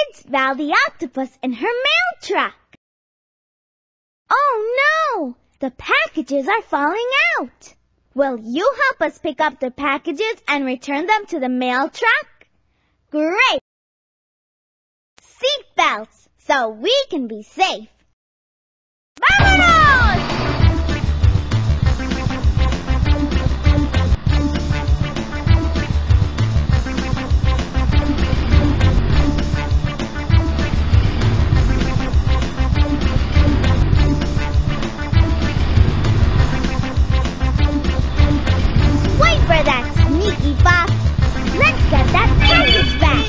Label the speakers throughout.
Speaker 1: It's Val the octopus in her mail truck. Oh no! The packages are falling out. Will you help us pick up the packages and return them to the mail truck? Great! Seatbelts so we can be safe. ¡Vámonos! For that sneaky fox. Let's get that package back.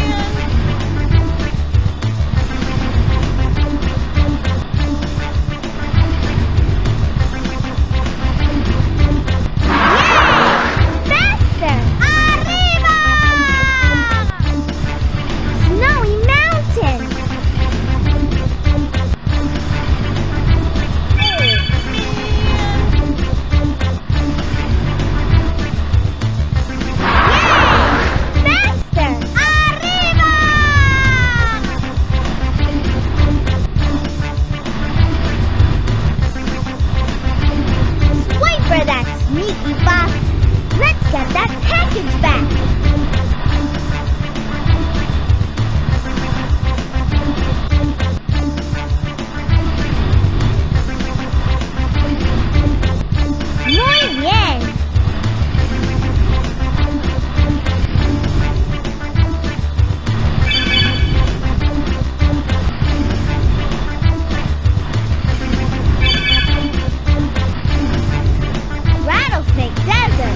Speaker 1: Yay! Faster! Arriba! Snowy mountain. For that sneaky fox. Let's get that package back. Muy bien. Rattlesnake Desert.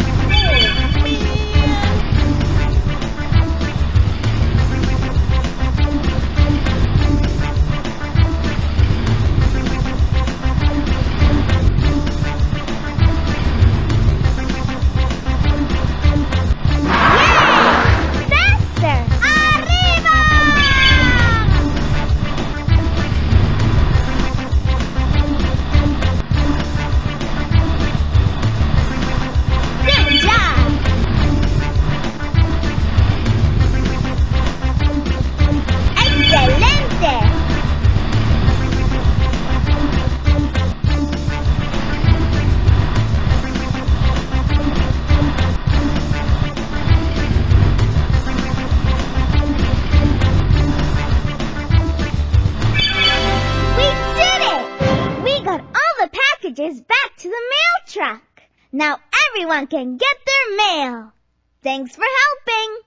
Speaker 1: Back to the mail truck. Now everyone can get their mail. Thanks for helping.